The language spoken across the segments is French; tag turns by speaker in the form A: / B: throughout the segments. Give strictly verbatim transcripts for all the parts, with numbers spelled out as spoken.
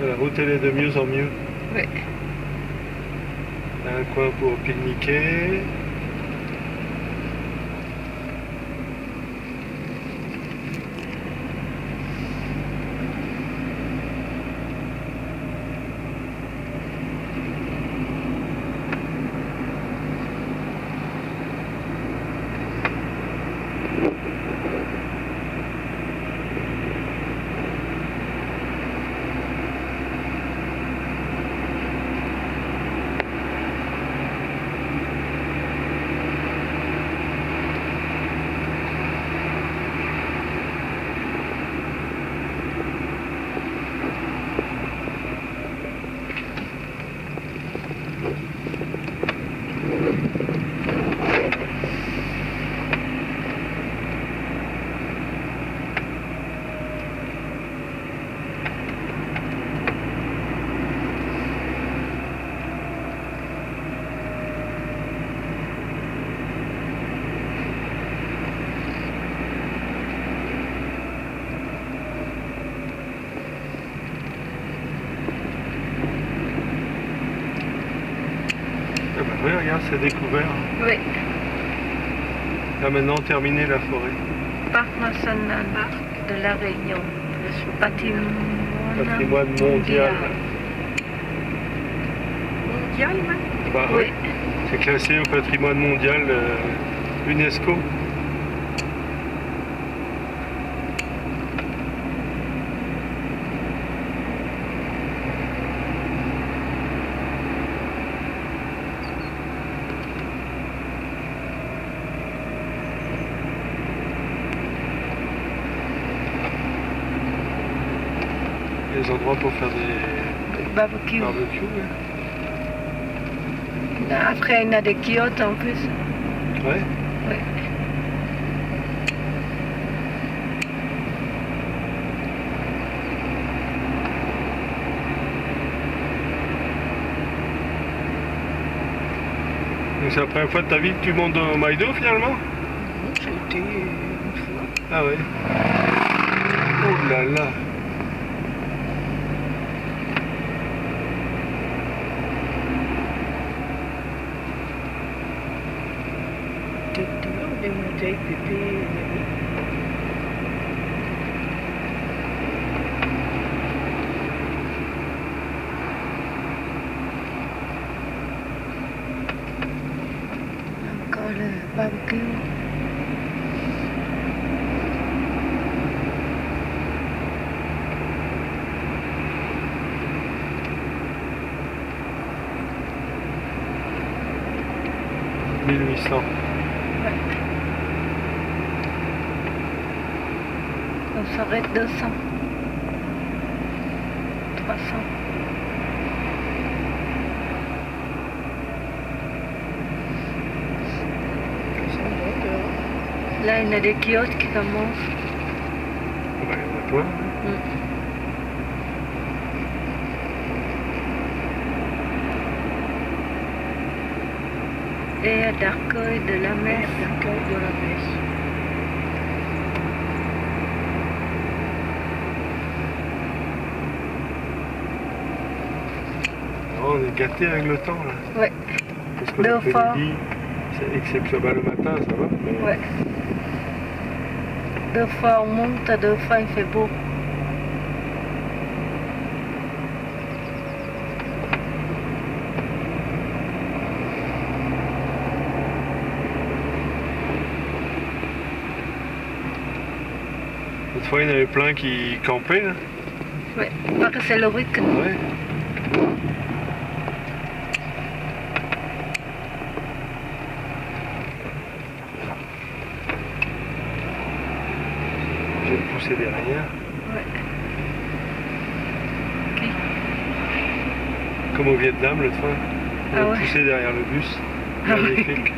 A: La route elle est de mieux en mieux.
B: Oui.
A: Un coin pour pique-niquer. Oui, regarde, c'est découvert.
B: Oui.
A: Là maintenant, terminé la forêt.
B: Parc national de la Réunion. Patrimoine,
A: Patrimoine mondial.
B: Mondial, même?
A: Bah,
B: Oui.
A: oui. C'est classé au patrimoine mondial euh, UNESCO. Des endroits pour faire des
B: Barbecue.
A: barbecues. Ouais.
B: Après, il y a des kiosques en plus.
A: Ouais.
B: Oui.
A: Donc c'est la première fois de ta vie que tu montes au Maïdo finalement?
B: Non, j'ai été une fois.
A: Ah ouais. Oh là là.
B: C'est dur de monter avec pépé et Mary. Encore le barbecue.
A: mille huit cents.
B: Ouais. On s'arrête deux cents. trois cents. Là, il y a des kiosques qui commencent.
A: Bah, il y en a plein.
B: Mm. Et à d'accueil de la messe. D'accueil de la messe.
A: Oh, on est gâtés avec le temps là.
B: Ouais.
A: Parce que
B: Deux
A: l'après-midi, c'est exceptionnel le matin, ça va. Mais...
B: Ouais. Deux fois on monte, deux fois il fait beau.
A: L'autre fois, il y en avait plein qui campaient là.
B: Ouais, parce que c'est le week-end.
A: Ouais. J'ai poussé derrière.
B: Ouais. Qui?
A: Comme au Vietnam l'autre fois. On
B: Ah
A: a
B: ouais.
A: poussé derrière le bus.
B: Ah ouais.
A: Magnifique.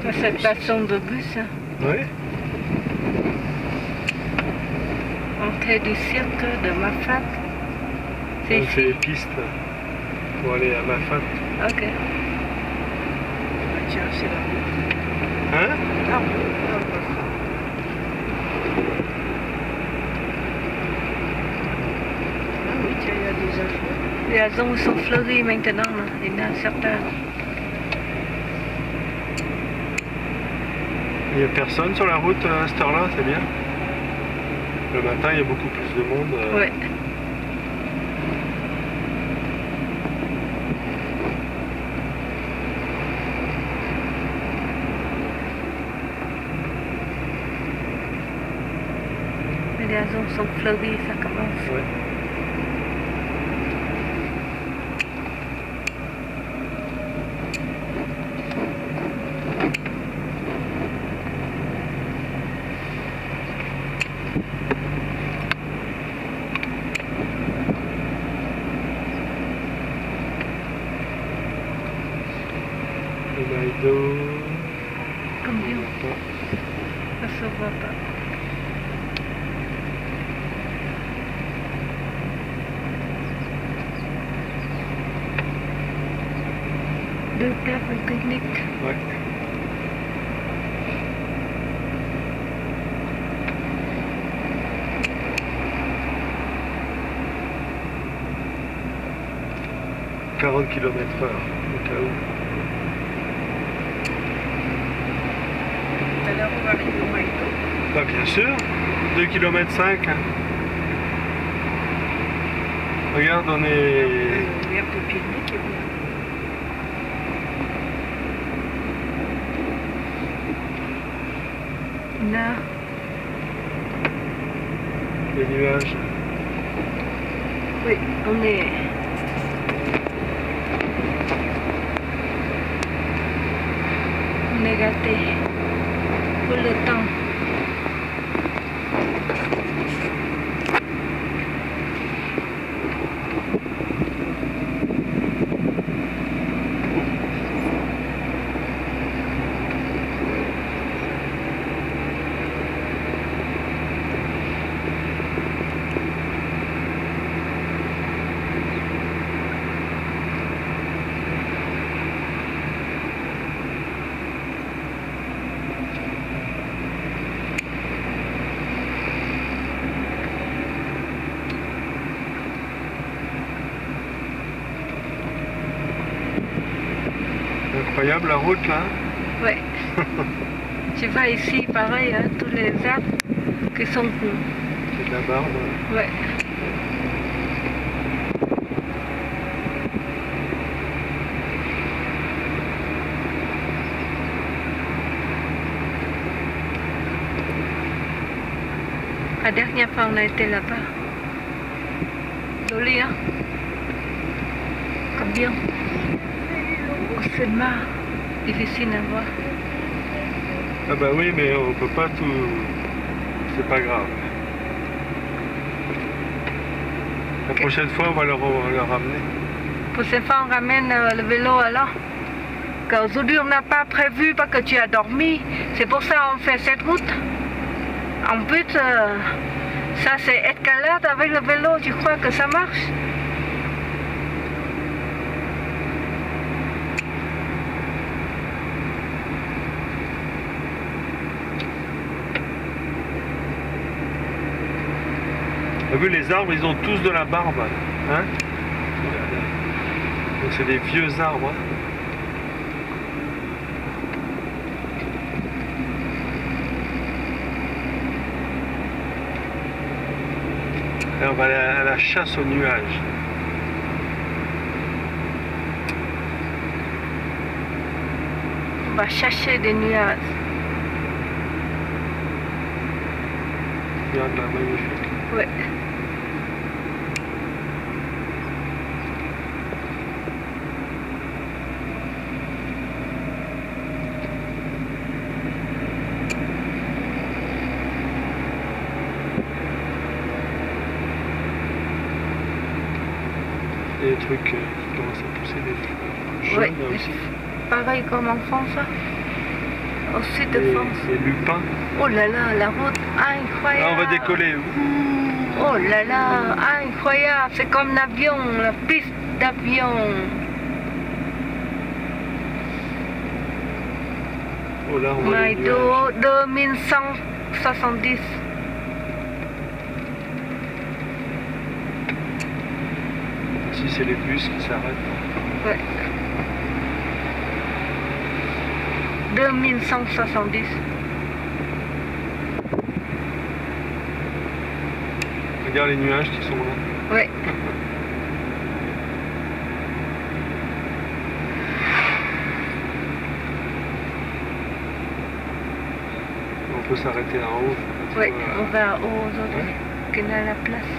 B: À cette station de bus, hein.
A: Oui.
B: Entrée du cirque de Mafat. C'est
A: Donc c'est
B: ici.
A: les pistes pour aller à Mafat.
B: Ok.
C: Tiens, c'est la route.
A: Hein?
C: La route, là, on passe. Ah oui, tiens, il y a des affaires.
B: Les azons sont fleuris maintenant, là. Il y en a certains.
A: Il n'y a personne sur la route à cette heure-là, c'est bien. Le matin, il y a beaucoup plus de monde. euh,
B: Ouais. Les azons sont fleuris, ça commence.
A: ouais. Le Maïdo.
B: Combien?
A: on voit pas.
B: Ça se voit pas. Deux tables pique-nique.
A: Ouais. quarante kilomètres heure, au cas où.
C: Tout à l'heure, on va arriver au Maïdo.
A: Bah bien sûr, deux kilomètres cinq. Regarde, on est...
C: L'air de pique-nique est bien.
B: Là,
A: les nuages.
B: oui, on est. On est gâté pour le temps.
A: Incroyable la route là.
B: Ouais. Tu vois ici, pareil, hein, tous les arbres qui sont.
A: C'est de la barbe.
B: Ouais. La dernière fois, on a été là-bas. Joli, hein? Combien? Oh, c'est marre. Difficile à voir.
A: Ah bah oui, mais on peut pas tout... C'est pas grave. La prochaine fois, on va leur, on va leur ramener.
B: Pour cette fois, on ramène euh, le vélo alors. Qu'aujourd'hui, on n'a pas prévu parce que tu as dormi. C'est pour ça qu'on fait cette route. En plus, euh, ça c'est escalade avec le vélo. Tu crois que ça marche?
A: T'as vu, les arbres, ils ont tous de la barbe. Hein? Donc c'est des vieux arbres. Hein? Et on va aller à la chasse aux nuages.
B: On va chercher des nuages.
A: Regarde là, magnifique.
B: Ouais.
A: Et des trucs euh, qui commencent à pousser des fleurs jaunes
B: Ouais.
A: aussi.
B: Pareil comme en France. hein. au sud de
A: Et,
B: France.
A: et Lupin.
B: Oh là là, la route incroyable.
A: Là, on va décoller.
B: Oh là là, incroyable. C'est comme l'avion, la piste d'avion.
A: Oh là, on voit les nuages.
B: Maïdo deux mille cent soixante-dix.
A: Ici, c'est les bus qui s'arrêtent.
B: Ouais. deux mille cent soixante-dix.
A: Regarde les nuages qui sont là.
B: Ouais.
A: On peut s'arrêter en haut.
B: Oui,
A: Euh,
B: on va au aujourd'hui, qu'on a la place.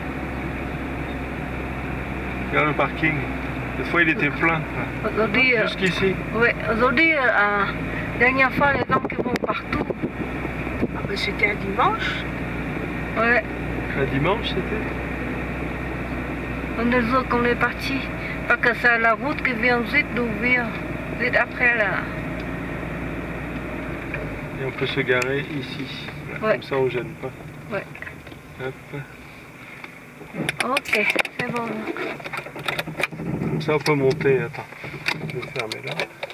A: Regarde le parking. Des fois, il était plein.
B: Aujourd'hui, euh,
A: Jusqu'ici.
B: ouais, aujourd'hui, euh, euh, dernière fois, les gens qui vont partout.
C: Ah, ben, c'était un dimanche.
B: Ouais,
A: Un dimanche, c'était.
B: on est jours qu'on est parti. Parce que c'est la route qui vient vite d'ouvrir, vite après là.
A: Et on peut se garer ici. Voilà,
B: Ouais.
A: Comme ça, on ne gêne pas.
B: Ouais.
A: Hop.
B: Ok, c'est bon.
A: Comme ça, on peut monter. Attends, je vais fermer là.